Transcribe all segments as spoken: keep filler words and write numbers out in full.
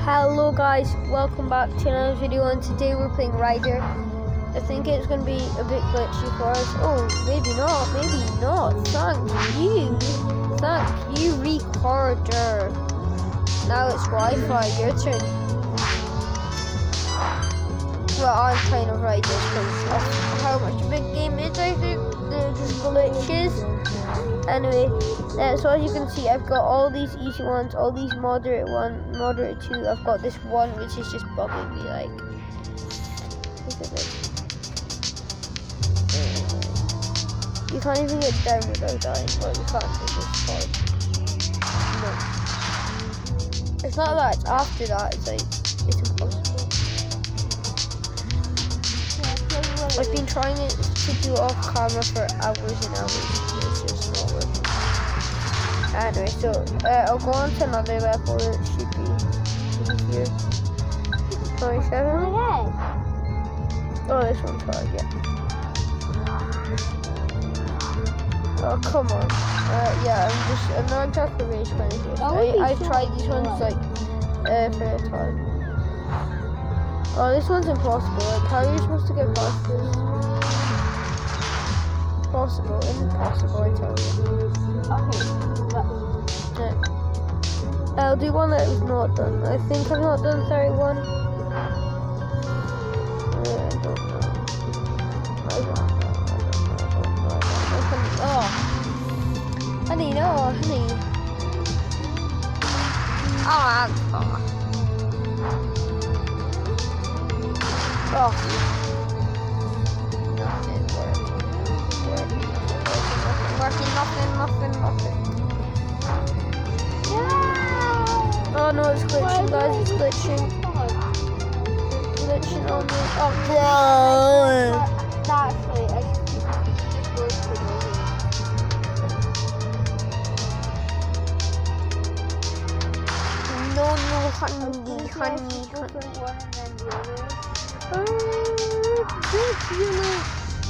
Hello guys, welcome back to another video, and today we're playing Ryder. I think it's going to be a bit glitchy for us. Oh, maybe not, maybe not. Thank you. Thank you, recorder. Now it's Wi-Fi, your turn. Well, I'm kind of Ryder because of how much a big game is. I think they're just glitches. Anyway, uh, so as you can see, I've got all these easy ones, all these moderate one, moderate two. I've got this one which is just bugging me. Like, look at this. You can't even get down without dying. Well, you can't. It's just hard. No, it's not that. It's after that. It's like it's impossible. I've been trying it to do off camera for hours and hours. It's just not working. Anyway, so uh, I'll go on to another level. It should be easier. twenty-seven. Oh, this one's hard, yeah. Oh, come on. Uh, yeah, I'm just, I'm not exactly rage kind of here. I, I've tried these ones like uh, for a time. Oh, this one's impossible. Like, how are you supposed to get past this? Possible, impossible, I tell you. Okay. Yeah. I'll do one that is not done. I think I've not done thirty-one. Yeah, I don't know. I don't know. I don't know. Oh. Honey, no, honey. Oh, oh. Oh. Nothing working. Working, nothing, nothing, nothing. Yeah. Oh no, it's glitching, guys, it's glitching. It's glitching on me. Oh, God. That's right, I can keep No, no, honey, honey, honey. Oh, ridiculous.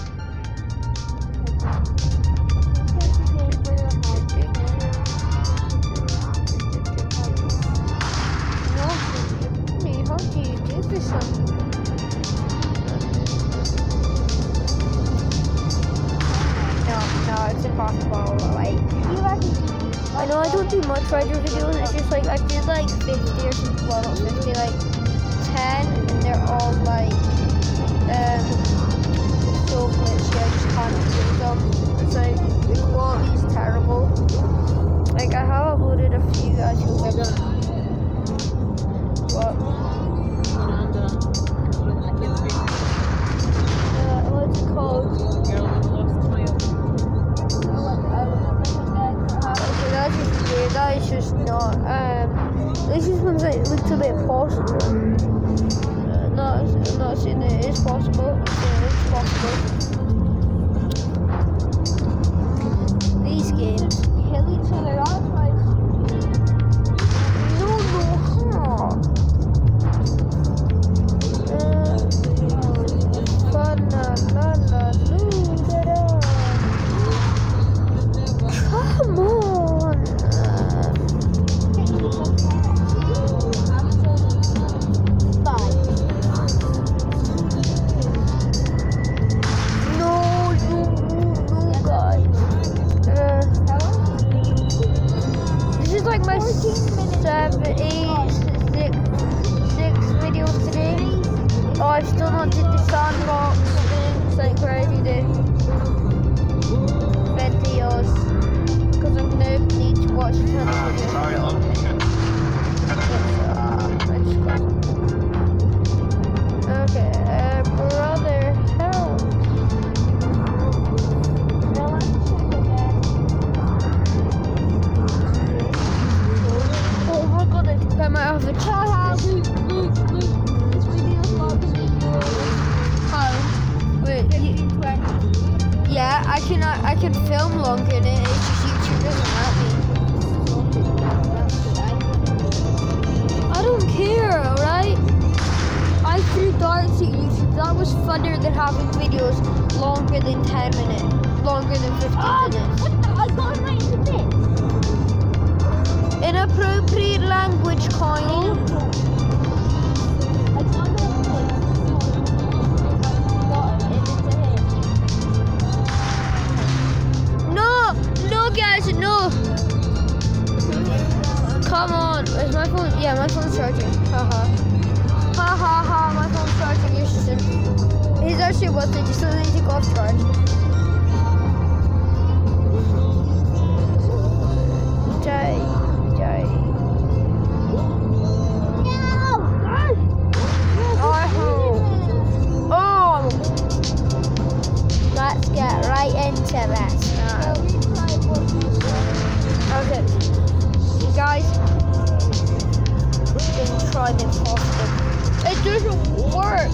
No, honey, how do you do this one? No, no, it's impossible. Like, I know I don't do much Ryder videos. It's just like I did like fifty or something. Well, not fifty, like ten, and they're all like um so glitchy. I just can't do them. It's like the quality is terrible. Like I have uploaded a few as you'll never. What? Uh, what's it called? Okay, that's just weird. That is just not. Um, this is one's like looks a bit possible. Not, I'm not saying that it is possible, I'm saying it's possible. These games kill each other otherwise. No, no, huh? Uh, fun, la, la, la, la, come on! Seven, eight, six, six videos today. Oh, I still not did the sandbox thing. It's like where I do the videos because I'm gonna need to watch a ton of videos. Uh, I just got okay, uh, brother, help. I might have a child. Luke, Luke, Luke. This video's not being How? Wait, you, yeah, I can I can film longer than it. It's just YouTube doesn't let me. I don't care, alright? I threw darts at YouTube. That was funner than having videos longer than ten minutes, longer than fifteen oh, minutes. What the? I got right into this. Inappropriate language, coin. my phone's charging. Haha. Ha ha ha, my phone's charging. You're just He's actually worth it, just so they take off charge. Jay, Jay. Oh, let's get right into this now. Okay, guys, let's try the impossible. It doesn't work.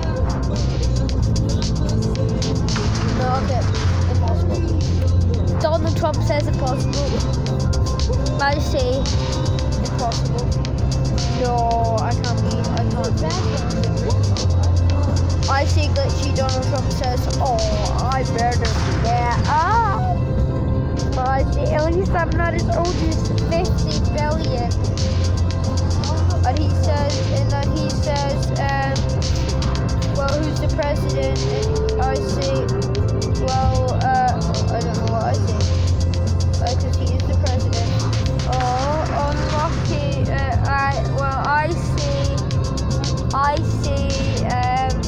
No, okay, impossible. Donald Trump says impossible. I say impossible. No, I can't be. I can't. I say glitchy. Donald Trump says, "Oh, I better do that." Ah. I say at least I'm not as old as fifty billion. And he says, and then he says, um, well, who's the president? And I say, well, uh, I don't know what I say. Because uh, he is the president. Oh, unlucky. Uh, I, well, I say, I say, um,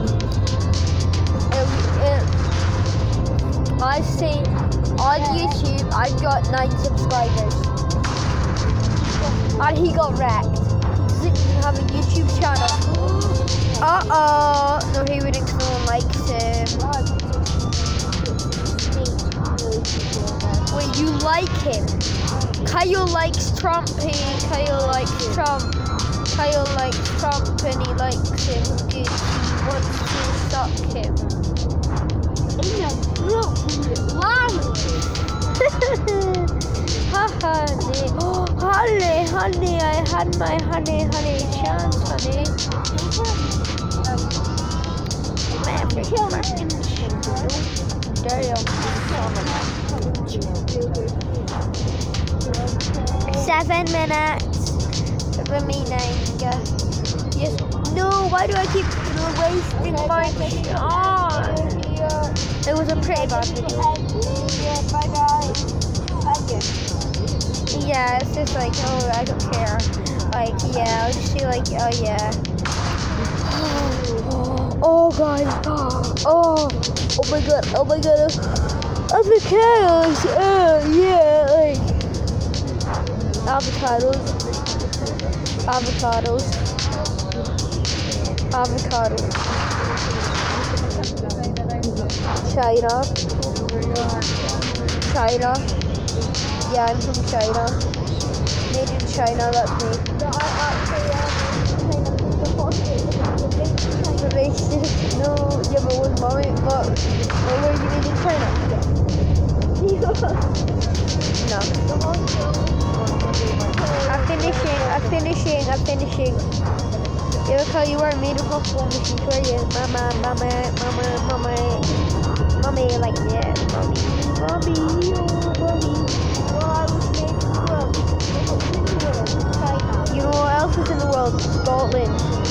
it, it, I say, on YouTube, I've got nine subscribers. And he got wrecked. Doesn't even have a YouTube channel. Uh-oh. No, he wouldn't, because no one likes him. Wait, you like him? Kyle likes Trump. He, Kyle likes Trump. Kyle likes Trump and he likes him. He wants to suck him. Ha honey. Oh, honey, honey, I had my honey, honey chance, honey. Seven minutes remaining. Yes. No, why do I keep wasting my shot? It was a pretty bad video. Yeah, it's just like, oh, I don't care. Like, yeah, I'll just feel like, oh, yeah. Oh, God. Oh, oh my God, oh my God. Avocados, oh, yeah, like. Avocados. Avocados. Avocados. China. China. Yeah, I'm from China. Made in China, that's me. No, I actually am racist. No, yeah, but with mommy, but where were you made in China? No. I'm finishing, I'm finishing, I'm finishing. Yeah, look how you are made of multiple machines, where you? Mama, mama, mama, mama, mommy, like, yeah, mommy, mommy, oh, mommy. You know what else is in the world? Scotland.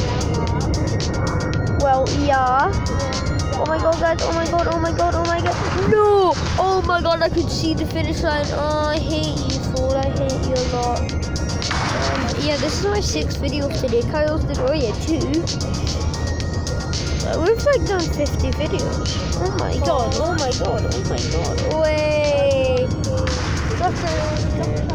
Well, yeah. Oh my god, guys. Oh my god, oh my god, oh my god. No! Oh my god, I could see the finish line. Oh, I hate you, fool. I hate you a lot. Um, yeah, this is my sixth video today. Kyle's did, oh yeah, two. Uh, we've like done fifty videos. Oh my god, oh my god, oh my god. Wait. Sucker.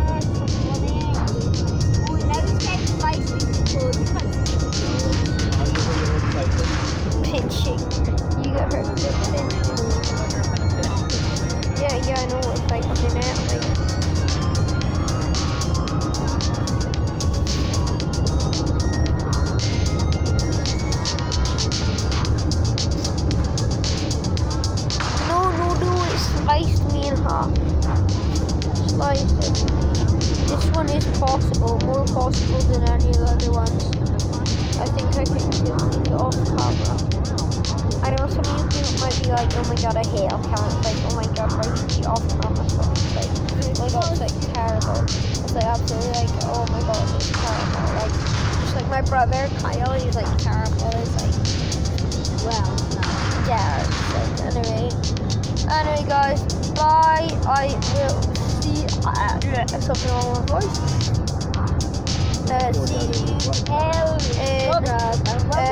Pinching. You got hurt with pinching. Yeah, yeah, I know what it's like in that. Like. No, no, no, it sliced me in half. Sliced it. This one is possible, more possible than any of the other ones. I think I can do it off camera. I know some of you might be like, oh my god, I hate off camera. It's like, oh my god, why should you off camera stuff? It's like, oh my god, it's like terrible. It's like absolutely like, oh my god, it's terrible. Like, just like my brother, Kyle, he's like terrible. It's like, well, no. Yeah, it's like, anyway. Anyway, guys, bye. I will see uh, something wrong with my voice. Uh, see you in uh,